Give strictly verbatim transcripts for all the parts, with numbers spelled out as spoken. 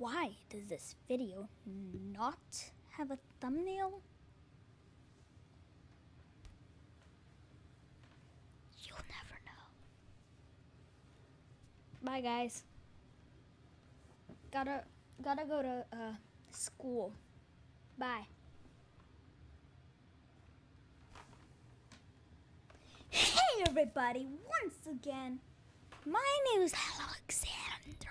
Why does this video not have a thumbnail? You'll never know. Bye, guys. Gotta, gotta go to uh, school. Bye. Hey, everybody! Once again, my name is Alexander.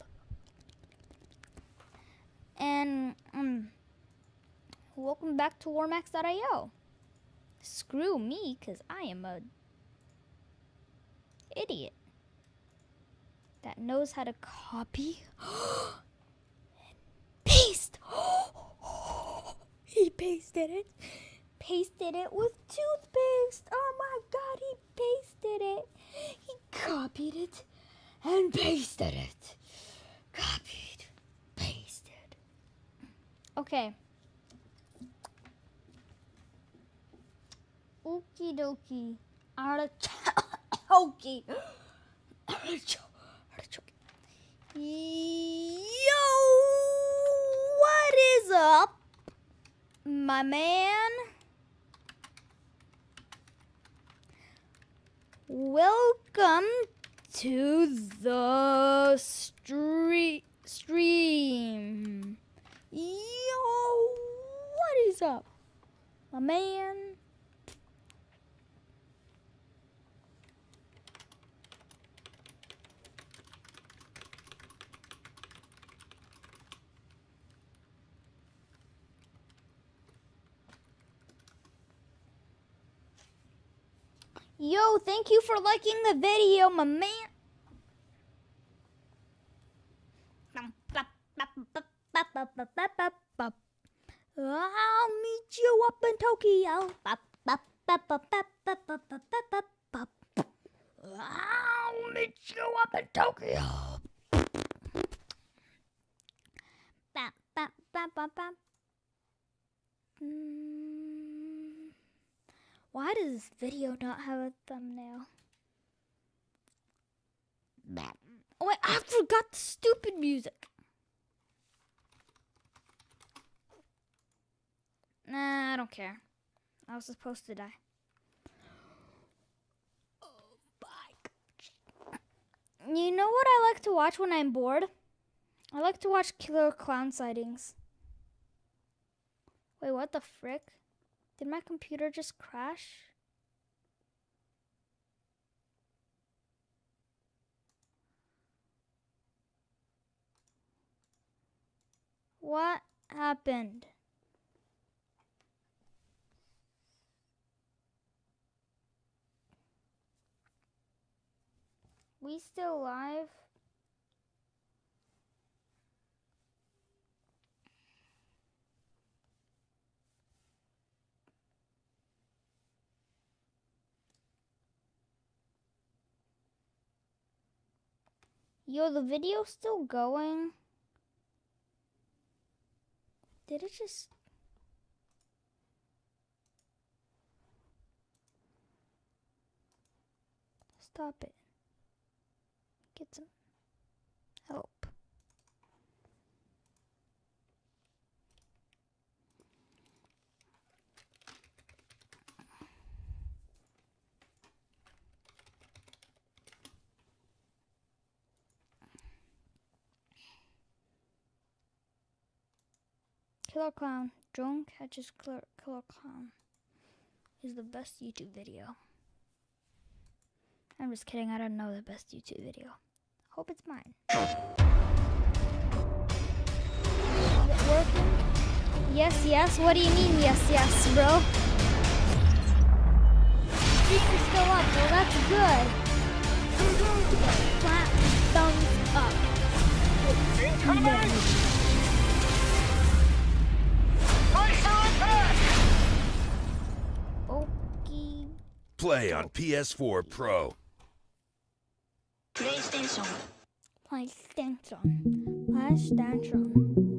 And um, welcome back to Warmax dot i o. Screw me, cause I am a idiot that knows how to copy and paste. He pasted it. Pasted it with toothpaste. Oh my God, he pasted it. He copied it and pasted it. Copied, pasted. Okay. Okie dokie. Artichoke. Artichoke. Yo, what is up, my man? Welcome to the stre- stream. Yo, what is up, my man? Yo, thank you for liking the video, my man. I'll meet you up in Tokyo. I'll meet you up in Tokyo. Mm. Why does this video not have a thumbnail? Oh, wait, I forgot the stupid music. Nah, I don't care. I was supposed to die. Oh my gosh. You know what I like to watch when I'm bored? I like to watch killer clown sightings. Wait, what the frick? Did my computer just crash? What happened? We still live? Yo, the video's still going. Did it just... Stop it. Get some help. Killer Clown. Drone catches Killer, Killer Clown is the best YouTube video. I'm just kidding. I don't know the best YouTube video. Hope it's mine. Is it working? Yes, yes. What do you mean, yes, yes, bro? Stream is still up. Well, that's good. Flat thumbs up. Incoming! Okay. Play on P S four Pro. PlayStation. PlayStation. PlayStation.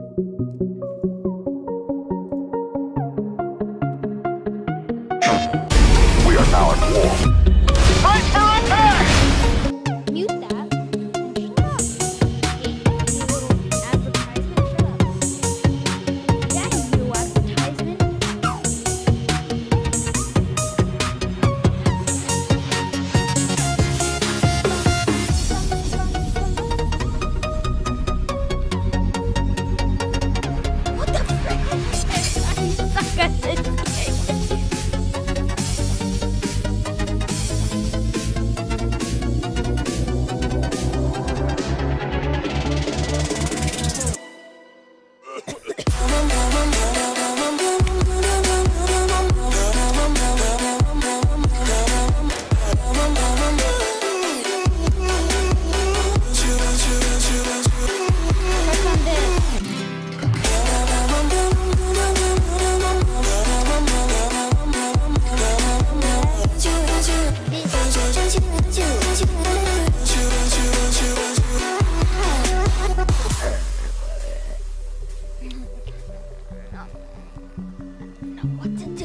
We are now at war. Fight for attack! Mute that. And shut up. A little advertisement.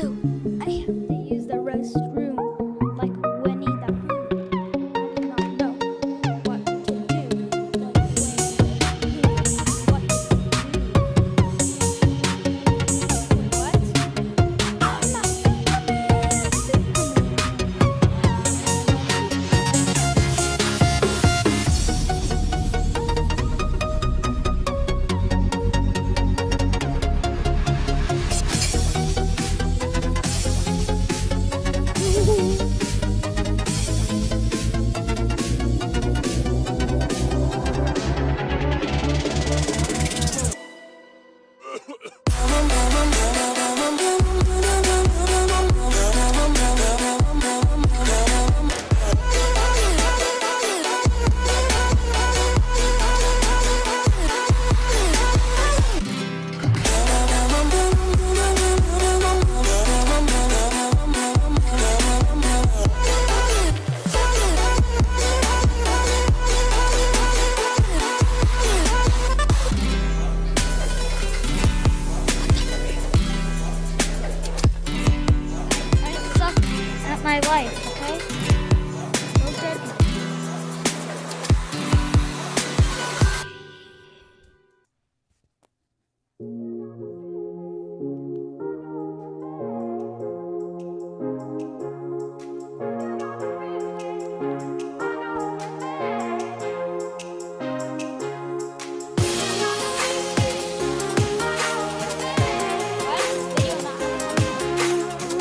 too. I have to use the restroom like Winnie the Pooh. I do not know what to do like Winnie the Pooh. What to do? What? I'm not Superman! I suck at my life, okay? Don't judge me. Why stay on that?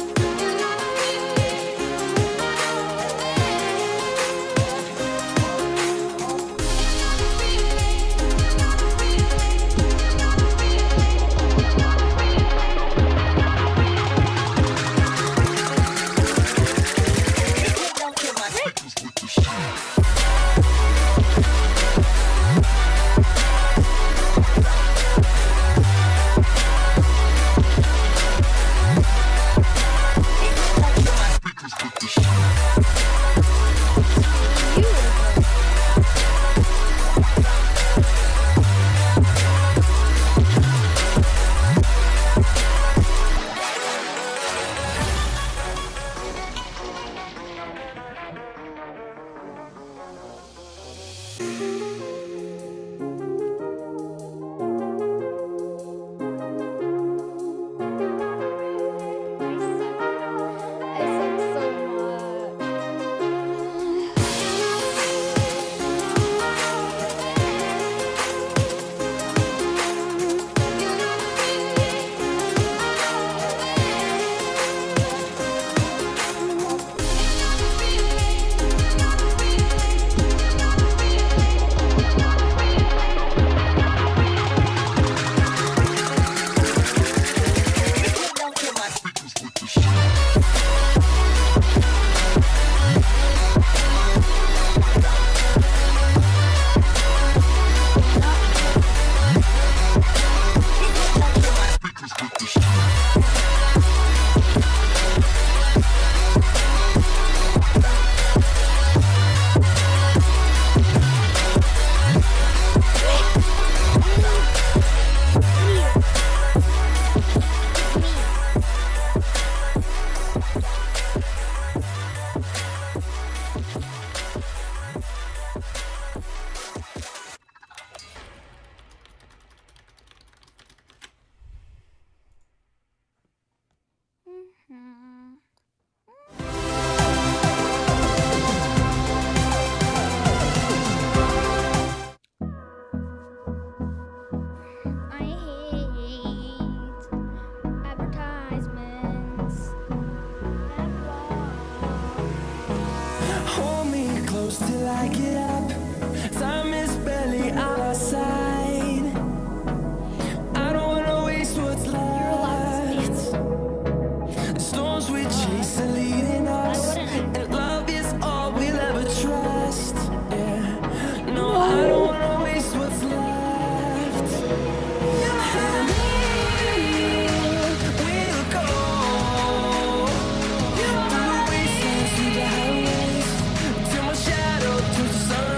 I suck so I hate advertisements. Hold me close till I get up. Time is barely on our side. I don't wanna waste what's left. The storms we chase are leading us, and love is all we'll ever trust. Yeah, no, I don't wanna waste what's left. And we'll go through the wastelands, through the highways, till my shadow turns to sun.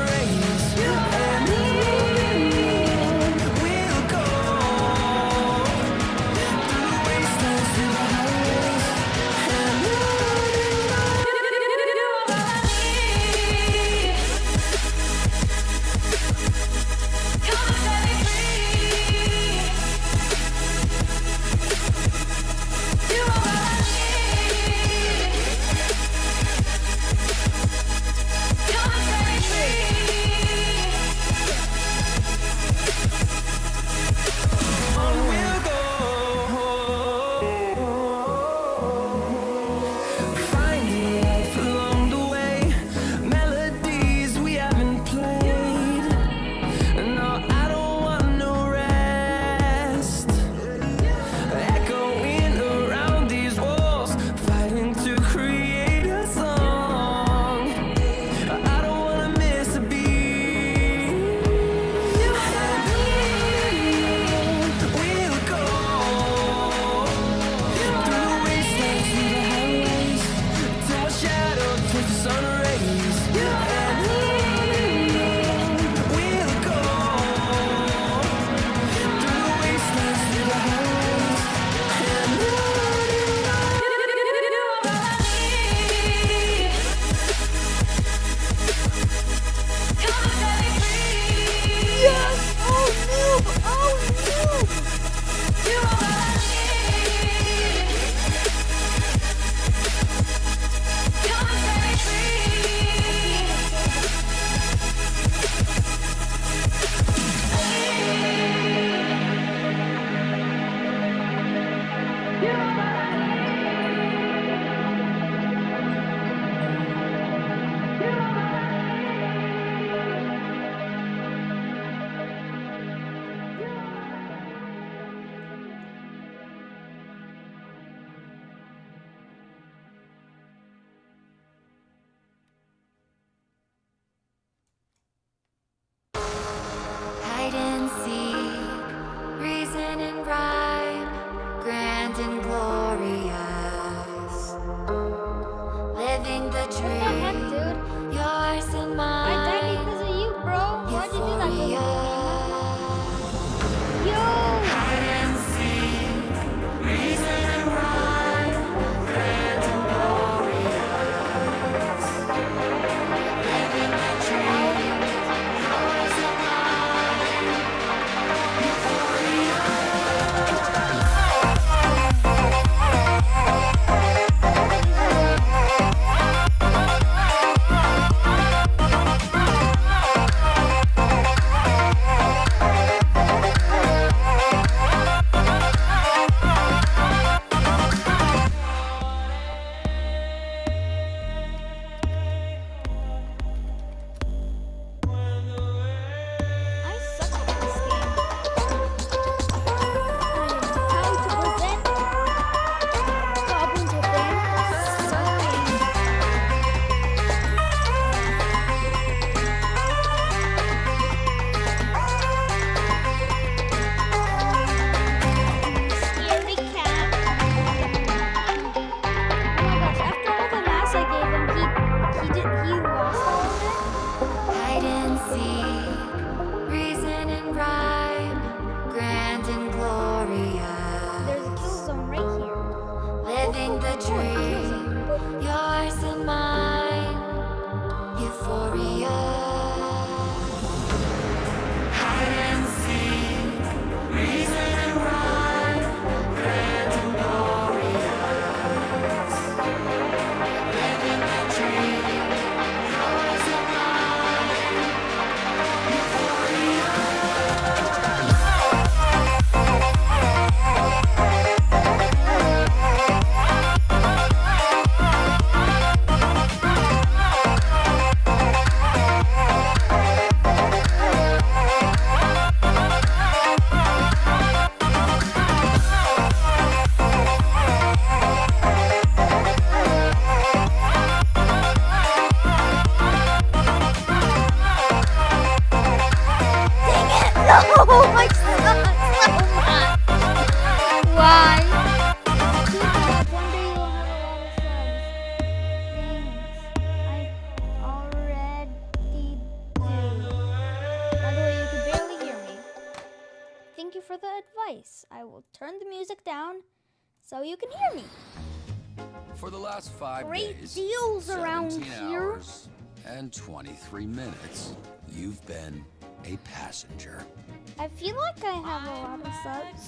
thank you for the advice. I will turn the music down so you can hear me. For the last five Great days, deals around seventeen here. hours and twenty-three minutes, you've been a passenger. I feel like I have a lot of subs.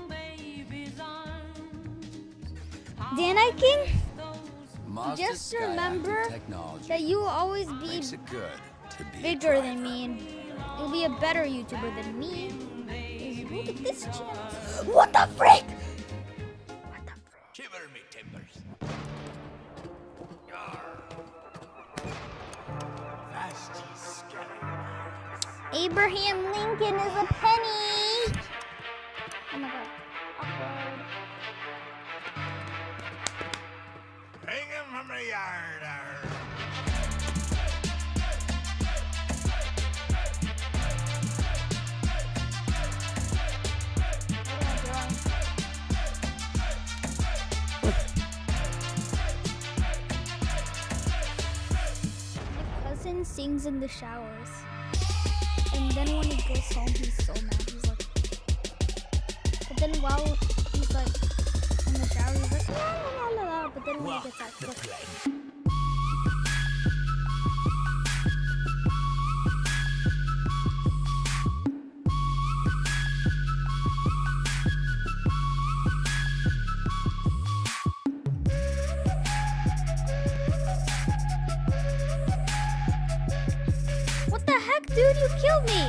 Dan King, Mazda just Skyactiv remember technology that you will always be makes it good to be a bigger than driver. me, and you'll be a better YouTuber than me. Look at this channel. What the frick? What the frick? Shiver me timbers. Abraham Lincoln is a penny. Oh my god. Awkward. Hanging from the yard. arr. My cousin sings in the showers. And then when he goes home, he's so mad. He's like, but then while he's like in the shower, he's like, la la la la la. But then when he gets out, he's like, what the heck, dude? You killed me!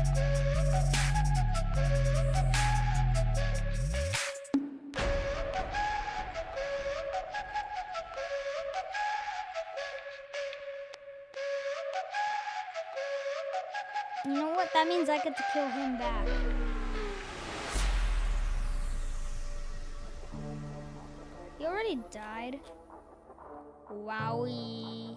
You know what? That means I get to kill him back. He already died. Wowie.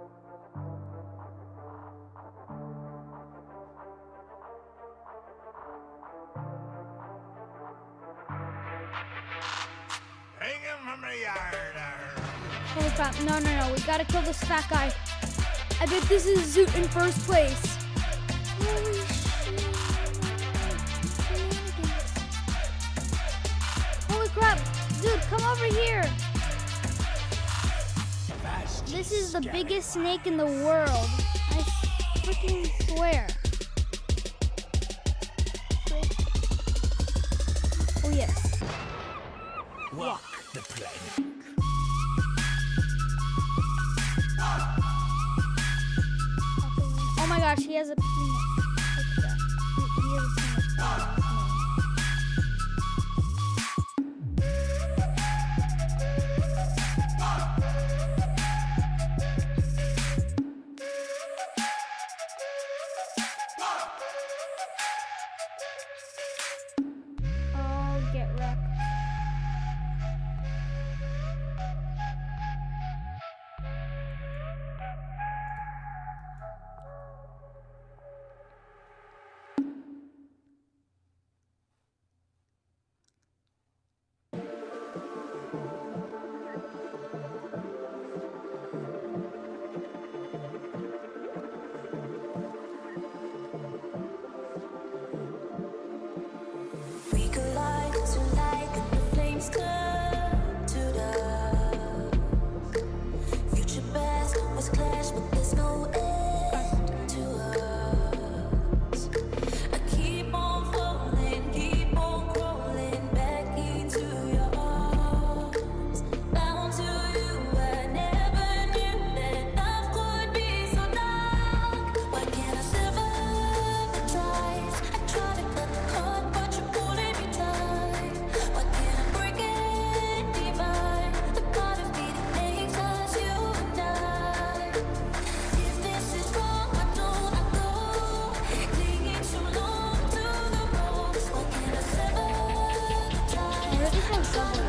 Hanging from the yard. arr. Holy crap. No, no, no. We gotta kill this fat guy. I bet this is Zoot in first place. Holy shit. Holy crap. Dude, come over here. This is the biggest snake in the world. I freaking swear. Oh, yes. Walk the plank. Oh my gosh, he has a penis. Look at that. He, he has a penis on his name. Oh, get wrecked. We collide tonight, and the flames come to the future past was clash, but there's no end to us. I keep on falling, keep on crawling back into your arms. Bound to you, I never knew that love could be so dark. Why can't I sever the ties? I try to cut the cord, but you're pulling me tight. Why can't I break and divide the part of me that makes us you and I? If this is wrong, why don't I go? Clinging too long to the ropes. Why can't I sever the ties? Where is he from somewhere?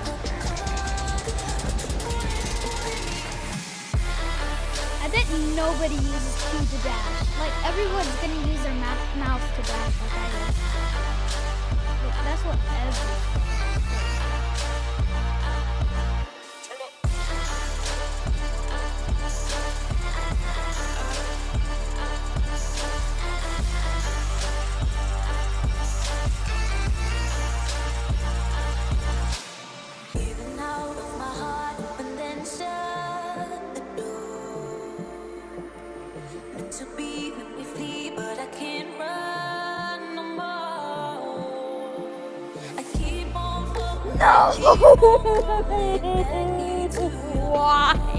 I bet nobody uses Q to dash. Like, everyone's gonna use their mouth, mouth to dash like I do. Like, that's what everyone. No! Why?